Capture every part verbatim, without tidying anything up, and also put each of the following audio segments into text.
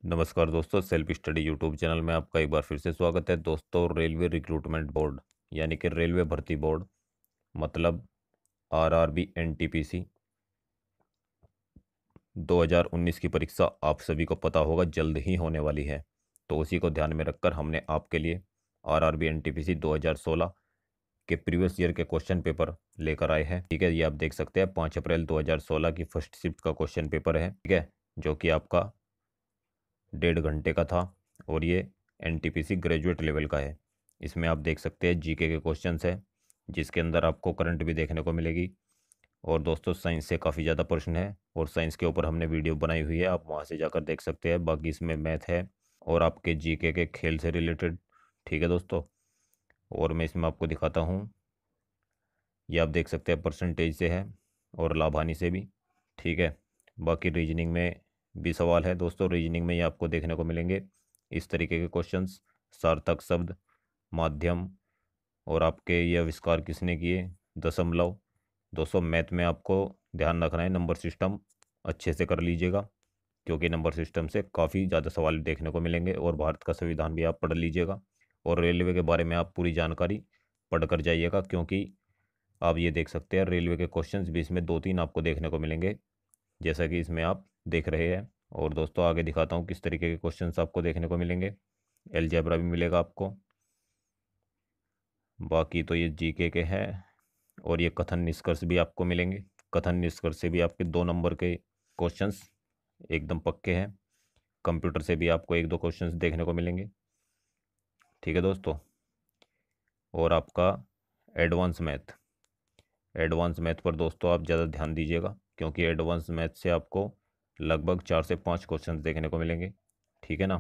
नमस्कार दोस्तों, self study YouTube channel में आपका एक बार फिर से स्वागत है। दोस्तों, रेलवे रिक्रूटमेंट बोर्ड यानी कि रेलवे भर्ती बोर्ड मतलब आरआरबी एनटीपीसी दो हज़ार उन्नीस की परीक्षा आप सभी को पता होगा जल्द ही होने वाली है। तो उसी को ध्यान में रखकर हमने आपके लिए आरआरबी एनटीपीसी दो हज़ार सोलह के प्रीवियस ईयर के क्वेश्चन पेपर लेकर आए हैं। ठीक है, ये आप देख सकते हैं पाँच अप्रैल दो हज़ार सोलह की फर्स्ट शिफ्ट का क्वेश्चन पेपर है। ठीक है, जो कि आपका डेढ़ घंटे का था और ये एनटीपीसी ग्रेजुएट लेवल का है। इसमें आप देख सकते हैं जीके के क्वेश्चंस है, जिसके अंदर आपको करंट भी देखने को मिलेगी। और दोस्तों, साइंस से काफ़ी ज़्यादा प्रश्न है और साइंस के ऊपर हमने वीडियो बनाई हुई है, आप वहाँ से जाकर देख सकते हैं। बाकी इसमें मैथ है और आपके जीके के खेल से रिलेटेड। ठीक है दोस्तों, और मैं इसमें आपको दिखाता हूँ, ये आप देख सकते हैं परसेंटेज से है और लाभ हानि से भी। ठीक है, बाकी रीजनिंग में भी सवाल है दोस्तों। रीजनिंग में ये आपको देखने को मिलेंगे इस तरीके के क्वेश्चंस, सार्थक शब्द, माध्यम और आपके ये आविष्कार किसने किए, दशमलव। दोस्तों, मैथ में आपको ध्यान रखना है, नंबर सिस्टम अच्छे से कर लीजिएगा, क्योंकि नंबर सिस्टम से काफ़ी ज़्यादा सवाल देखने को मिलेंगे। और भारत का संविधान भी आप पढ़ लीजिएगा और रेलवे के बारे में आप पूरी जानकारी पढ़ कर जाइएगा, क्योंकि आप ये देख सकते हैं रेलवे के क्वेश्चंस भी इसमें दो तीन आपको देखने को मिलेंगे, जैसा कि इसमें आप देख रहे हैं। और दोस्तों, आगे दिखाता हूँ किस तरीके के क्वेश्चंस आपको देखने को मिलेंगे। अलजेब्रा भी मिलेगा आपको। बाकी तो ये जीके के हैं और ये कथन निष्कर्ष भी आपको मिलेंगे। कथन निष्कर्ष से भी आपके दो नंबर के क्वेश्चंस एकदम पक्के हैं। कंप्यूटर से भी आपको एक दो क्वेश्चंस देखने को मिलेंगे। ठीक है दोस्तों, और आपका एडवांस मैथ एडवांस मैथ पर दोस्तों आप ज़्यादा ध्यान दीजिएगा, क्योंकि एडवांस मैथ से आपको लगभग चार से पाँच क्वेश्चंस देखने को मिलेंगे। ठीक है ना।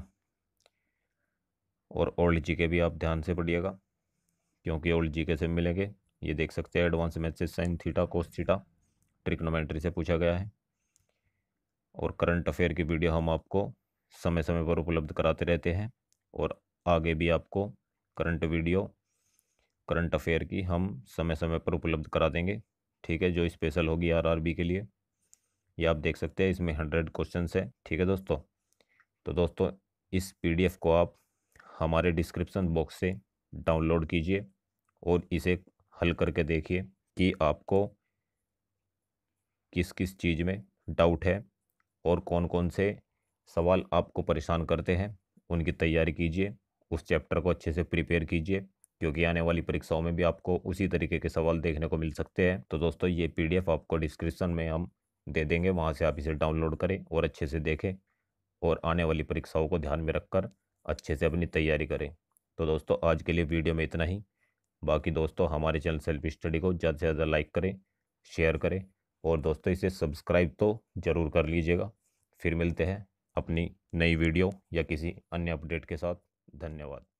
और ओल्ड जीके भी आप ध्यान से पढ़िएगा, क्योंकि ओल्ड जीके से मिलेंगे। ये देख सकते हैं एडवांस मैथ से sine theta, cos theta, trigonometry से पूछा गया है। और करंट अफेयर की वीडियो हम आपको समय समय पर उपलब्ध कराते रहते हैं और आगे भी आपको करंट वीडियो करंट अफेयर की हम समय समय पर उपलब्ध करा देंगे। ठीक है, जो स्पेशल होगी आरआरबी के लिए। ये आप देख सकते हैं इसमें हंड्रेड क्वेश्चन है। ठीक है दोस्तों, तो दोस्तों इस पीडीएफ को आप हमारे डिस्क्रिप्शन बॉक्स से डाउनलोड कीजिए और इसे हल करके देखिए कि आपको किस किस चीज़ में डाउट है और कौन कौन से सवाल आपको परेशान करते हैं। उनकी तैयारी कीजिए, उस चैप्टर को अच्छे से प्रिपेयर कीजिए, क्योंकि आने वाली परीक्षाओं में भी आपको उसी तरीके के सवाल देखने को मिल सकते हैं। तो दोस्तों, ये पीडीएफ आपको डिस्क्रिप्शन में हम दे देंगे, वहाँ से आप इसे डाउनलोड करें और अच्छे से देखें और आने वाली परीक्षाओं को ध्यान में रखकर अच्छे से अपनी तैयारी करें। तो दोस्तों, आज के लिए वीडियो में इतना ही। बाकी दोस्तों, हमारे चैनल सेल्फ स्टडी को ज़्यादा से ज़्यादा लाइक करें, शेयर करें और दोस्तों इसे सब्सक्राइब तो ज़रूर कर लीजिएगा। फिर मिलते हैं अपनी नई वीडियो या किसी अन्य अपडेट के साथ। धन्यवाद।